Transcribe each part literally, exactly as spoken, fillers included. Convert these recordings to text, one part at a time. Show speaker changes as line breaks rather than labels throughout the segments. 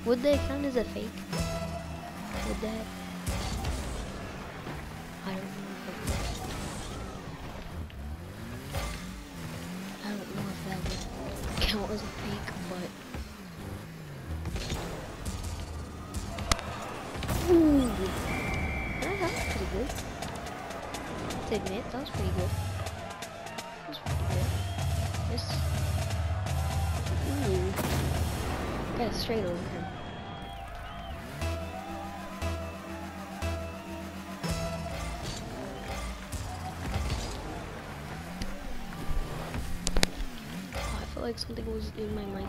Would they count as a fake? Would that? I don't know if it would. I don't know if that would count as a fake, but ooh, that was pretty good. To admit, that was pretty good. That was pretty good. This, ooh, got it straight over him. Like something was in my mic.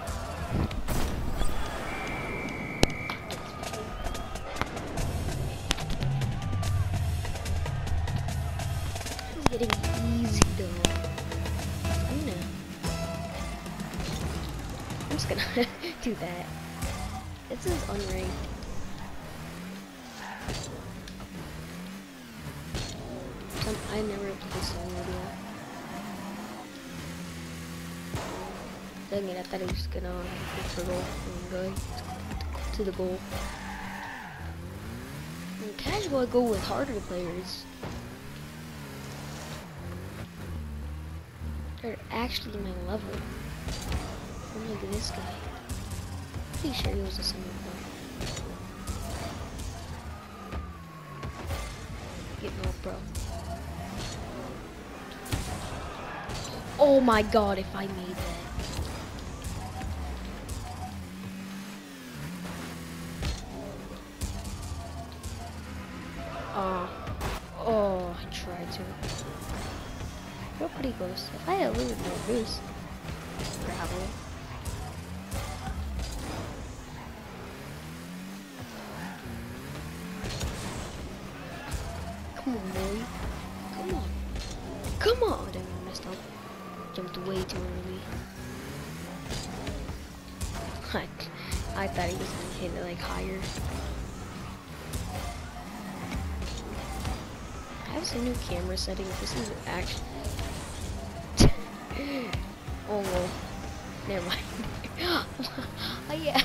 It's getting easy though. I'm gonna I'm just gonna do that. This is unranked. Some, I never played song video. Dang it, I thought I was just gonna go for goal and go to the goal. And casual, I go with harder players. They're actually my level. Oh, look at this guy. Pretty sure he was a summer pro. Get no pro. Oh my god, if I made that. Uh, oh, I tried to. We're pretty close. If I had a little bit more boost, gravel. Come on, boy. Come on. Come on. Oh, dang, I messed up. Jumped way too early. I, I thought he was gonna hit it like higher. I have some new camera settings. This is actually. Oh well. Never mind. Oh yeah.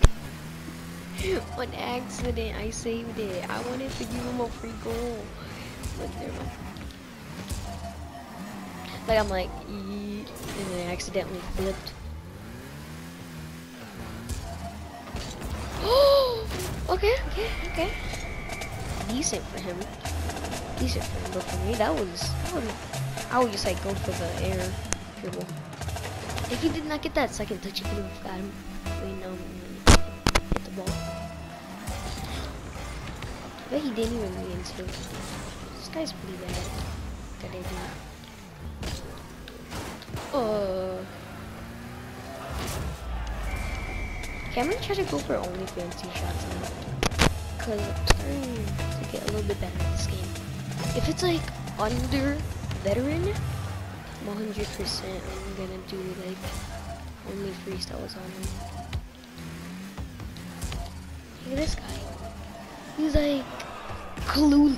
On accident, I saved it. I wanted to give him a free goal. But never mind. Like I'm like, and then I accidentally flipped. Oh. Okay. Okay. Okay. Decent for him. Decent for him, but for me that was, that was I would just like go for the air dribble. If he did not get that second touch, he could have got him. Wait, no, hit the ball. But he didn't even mean to. This guy's pretty bad. That did not. Uh. Okay, I'm gonna try to go for only fancy shots now, cause I'm starting to get a little bit better at this game. If it's like under veteran, one hundred percent I'm gonna do like only freestyles on him. Look at this guy. He's like clueless.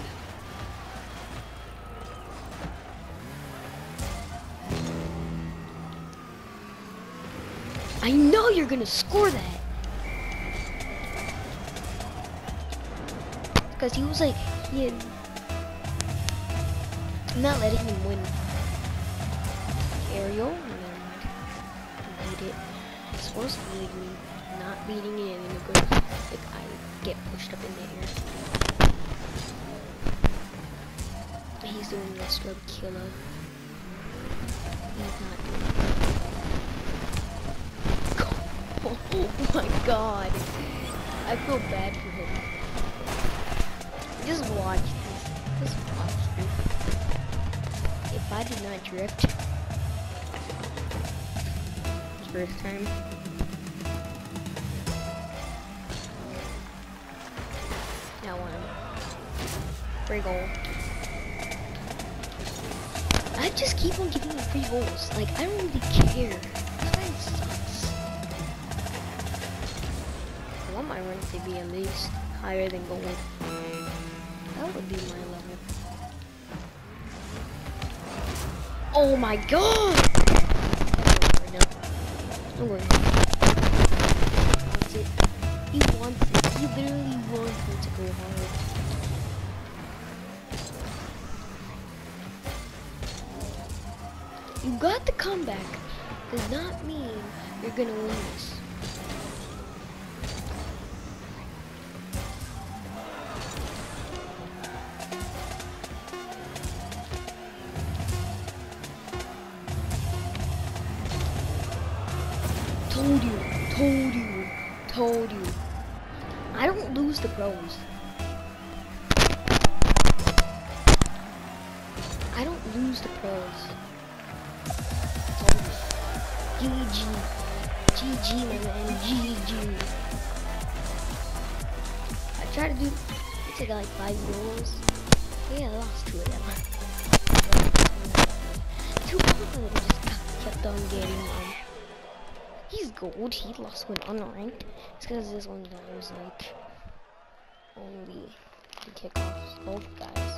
I know you're gonna score that. Because he was like, he had, I'm not letting him win. Aerial, and then beat it. It's supposed to be me not beating it in a good, like I get pushed up in the air. He's doing the scrub killer. He's not doing it. Oh my god. I feel bad for him. Just watch this. Just watch this. If I did not drift the first time, now I want him. Free goal. I just keep on giving him free goals. Like, I don't really care. This guy sucks. I want my rank to be at least higher than gold. That would be my level. Oh my god! I'm going right now. I'm going. That's it. He wants it. He literally wants me to go hard. You got the comeback. Does not mean you're gonna win this. Told you, told you, told you. I don't lose the pros. I don't lose the pros. G G. G G, my man. G G. I tried to do, I took like five goals. Yeah, I lost two of them. Two of them just kept on getting um, he's gold. He lost one unranked. It's because this one was like only the kickoffs. Both guys.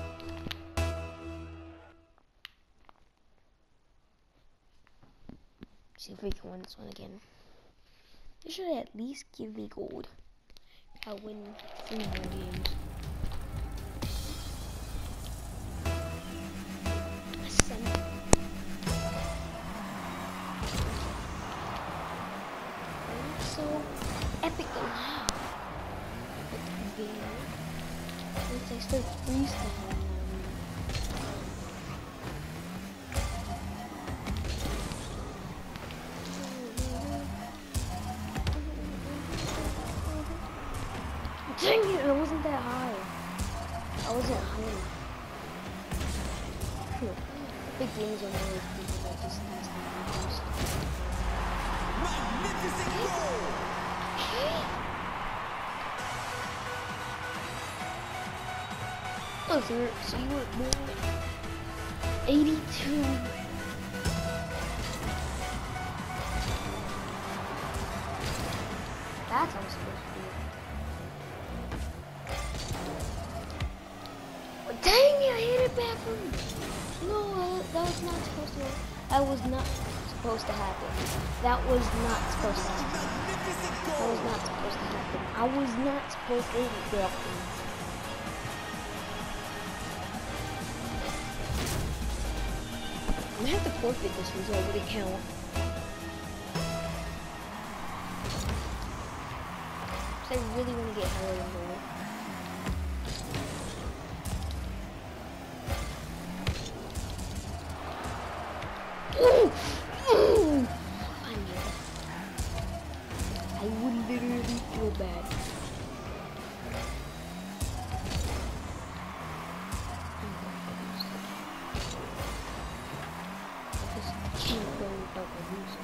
See if we can win this one again. They should at least give me gold. I'll win three more games. So epic and wow. Epic game. Once I start freestyling. Dang it, I wasn't that high. I wasn't high. Big games are always people that just last the most. Magnificent goal! Oh, so, you're, so you were born eighty-two. That's how I'm supposed to be. Oh, dang it, I hit it backwards. No, that was not supposed to happen. That was not supposed to happen. That was not supposed to happen. That was not supposed to happen. I was not supposed to hit it backwards. I'm gonna have to forfeit this result. Would it count? Because I really want to get higher than goal. Ooh! Ooh! I knew it. I would literally feel bad. I just can't go without my losing.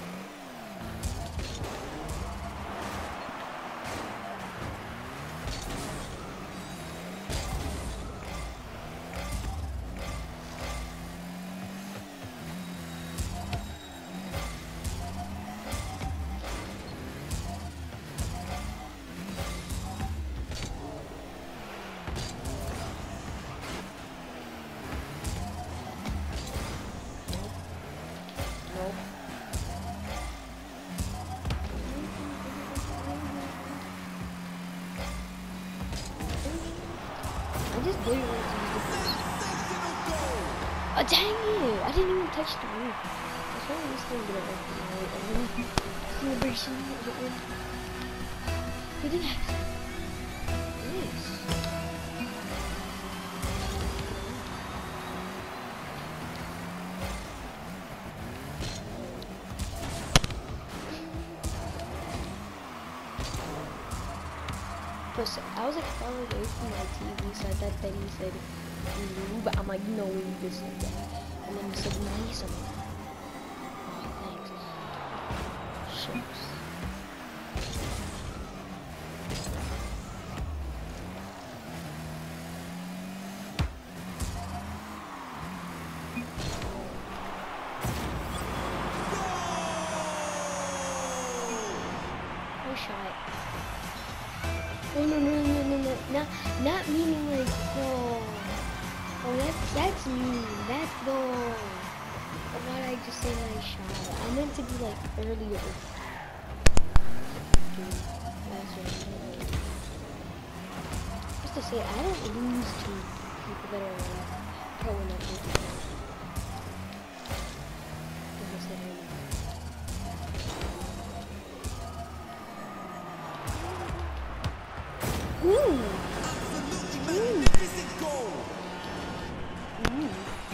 I just literally want to use the first. Oh, dang it! I didn't even touch the roof. That's why this thing didn't work. Celebration of the win. Look at that. Nice. I was like far away from my T V, so I thought that he said noob. I'm like, no, you just said that. And then he said nice. I'm like, oh, thanks. Shucks. No shot. No, no, no, no, no, no, not, not meaning like, no. Oh, that's, that's mean. That's, no. Why did I just say that I shot? I meant to be like earlier. Dude, that's Just to say, I don't lose to people that are uh, pro in that game. As I said earlier. Ooh!
Magnificent goal!
Ooh!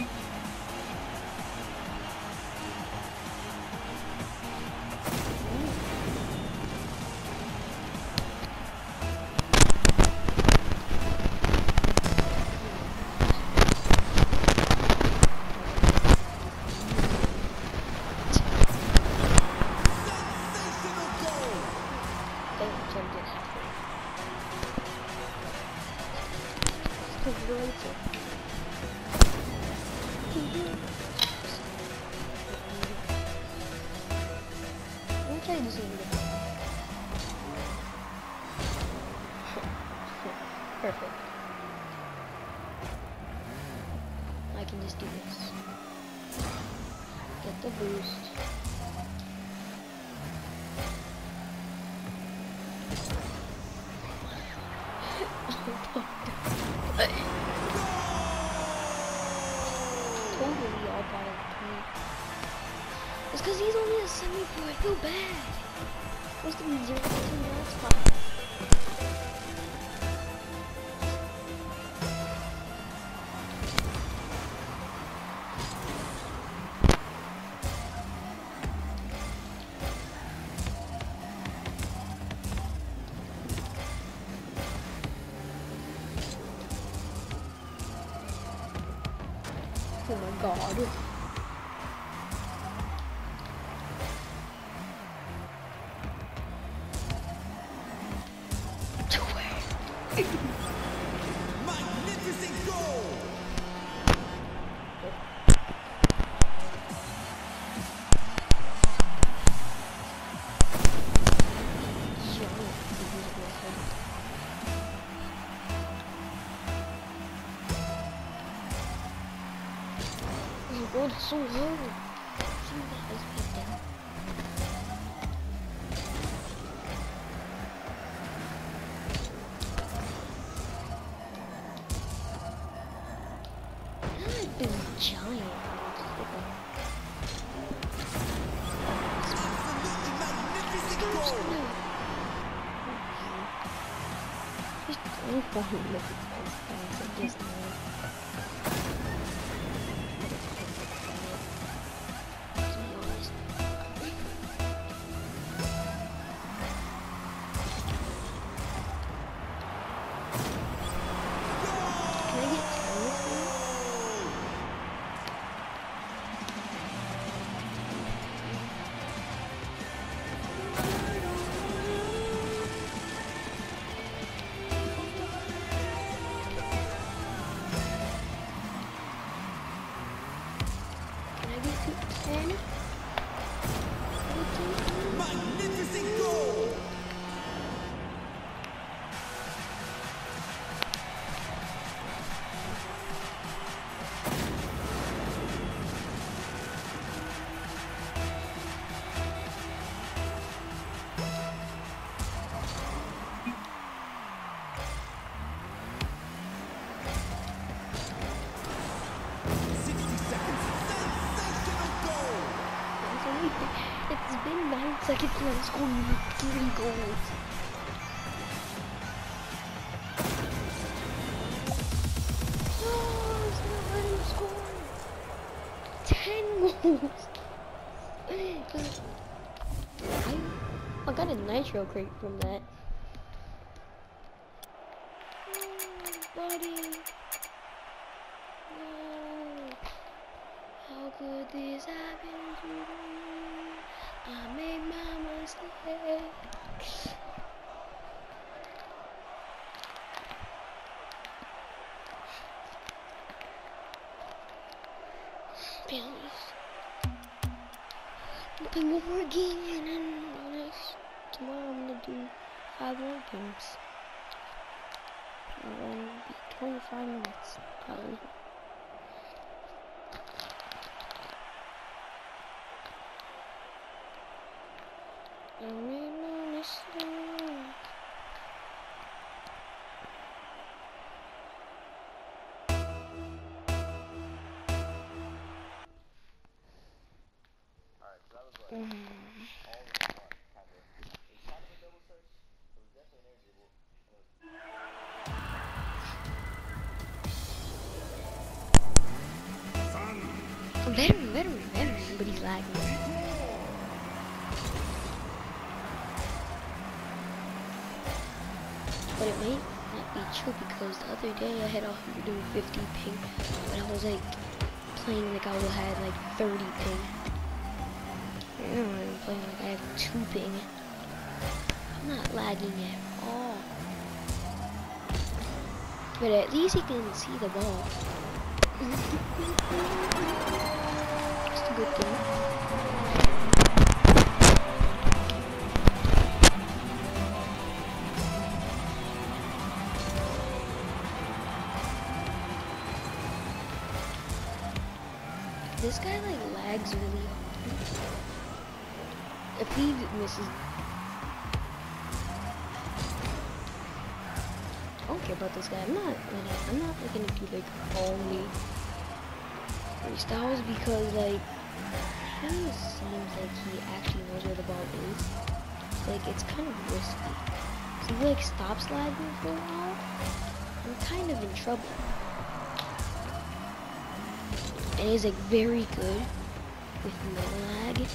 Sensational goal!
Don't jump it halfway. Because you're later. Let me try this again. Perfect. I can just do this. Get the boost. Totally all got it. It's because he's only a semi-pro. I feel bad. Supposed to be zero to two yards. Fine. Oh my god.
Magnificent goal!
Oh, it's so low. See that is picked down. That is giant.
Absolutely magnificent goal!
Just don't fucking look at those guys. I just know.
Magnificent goal! sixty seconds. Sensational goal!
It's only been, it's been nine seconds and I scored three goals. No, it's not letting me score. Ten goals. I, I got a nitro crate from that. Oh, buddy. No. How could this happen to me? I made my mistakes. Penalties. I'm playing one more game and then next tomorrow I'm gonna do five more games. And then be twenty-five minutes probably. I made my mistake. Veteran, veteran, veteran, but he's lagging. But it might not be true because the other day I had one hundred fifty ping, but I was like playing like I had like thirty ping. Now I'm playing like I have two ping. I'm not lagging at all. But at least you can see the ball. It's a good thing. This guy like lags really hard. If he misses, I don't care about this guy. I'm not. Like, I'm not looking to do like only freestyles because like it kind of seems like he actually knows where the ball is. Like it's kind of risky. So if he like stops lagging for a while, I'm kind of in trouble. And he's like very good with no lag.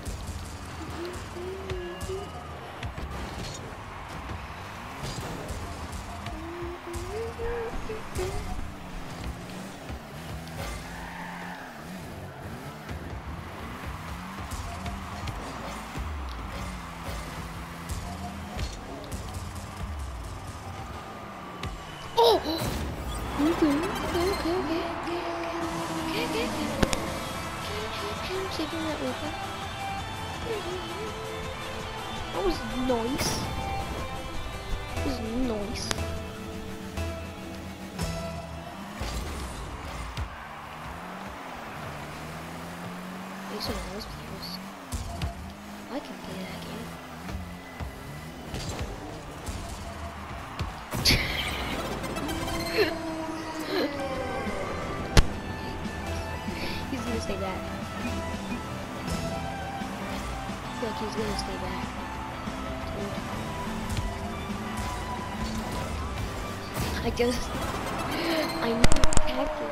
Oh! Okay, okay, okay, okay. Okay, okay, okay. Okay, I'm saving that weapon. That was nice. That was nice. These are those players. I can play that game. He's gonna stay back. I feel like he's gonna stay back. I just, I need active.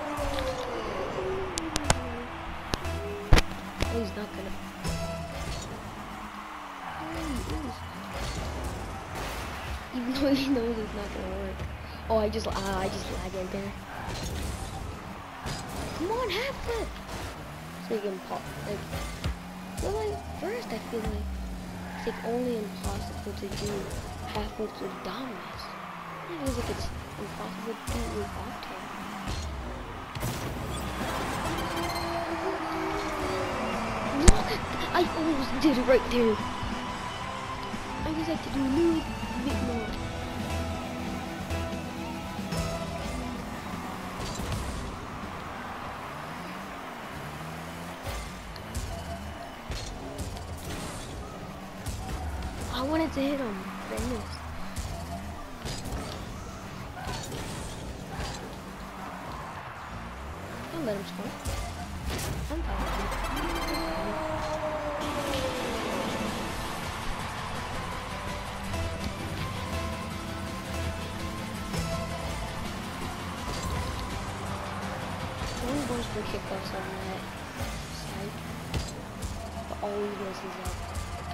Oh, he's not gonna. Oh, he is. Even though he knows it's not gonna work. Oh, I just, ah, I just lagged right there. Come on, half flip. So you can pop, like, well, like, first I feel like it's like only impossible to do half flips with Dominus. I feel like it's impossible to do with Octane. No, I almost did it right there. I just have to do a little bit more. I wanted to hit him. I missed. I'll let him score. I'm fine with it. One goes for kickoffs on that side. But all he does is that.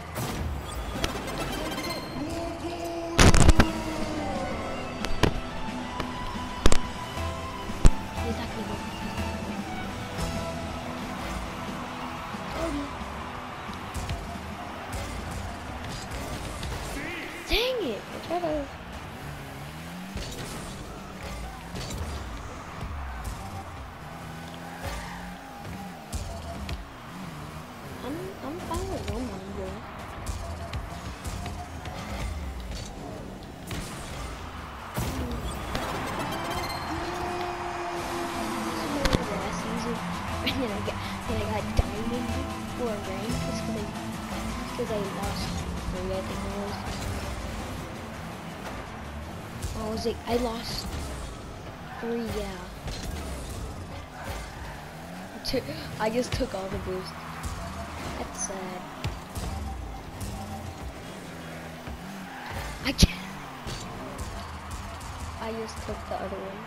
He's not gonna go. Dang it! I tried to. I'm I'm fine with one money bro. Last season, and then I got then I got diamond for a rank just because I because I lost three, I think it was. I was like I lost three, yeah. I just took all the boosts. That's sad. I can't. I just took the other one.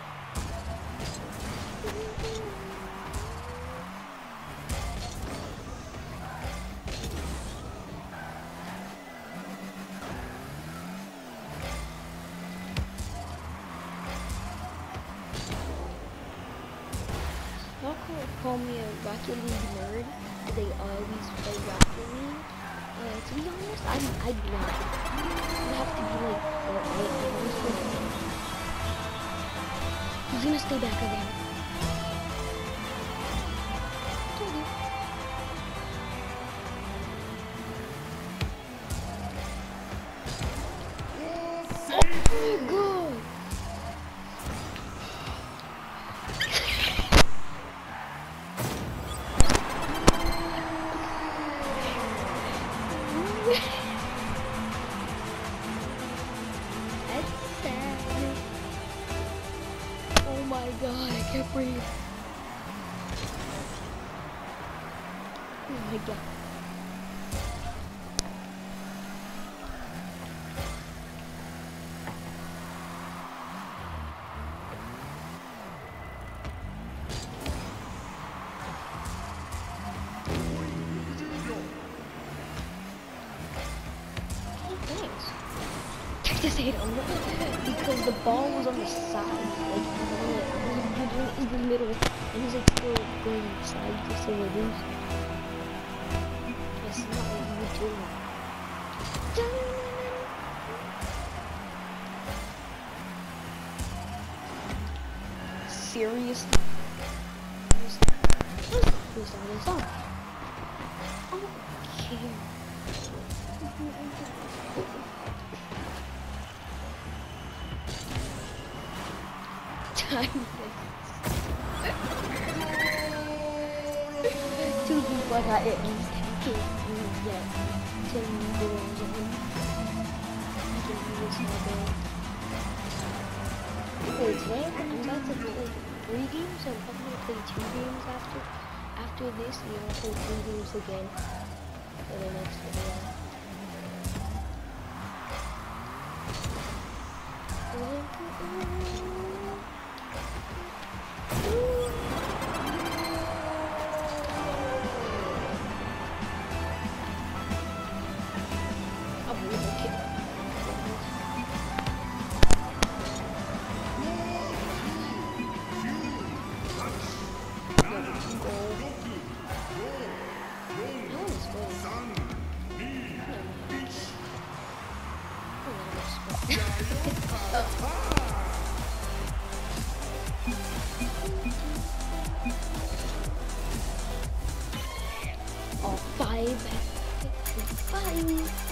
Y'all call me a Rocket League nerd. They always play Rocket League. Uh, to be honest, I'm I'm not. You have to be like Fortnite. He's gonna stay back again. Told you. Oh my god! That's sad. Oh my god, I can't breathe. Oh my god. Thanks. I just hate him because the ball was on the side, like it was in the middle, and he's like still going side just to reduce. That's not what you would do. Seriously? Who's on this song? Okay. Time two people I got at least ten yeah, ten goals on him. I can do this all day. Okay, today I'm about to play three games, so I'm probably gonna play two games after after this, and then I'll play three games again for the next video. I'm really kidding. Oh, five. Five.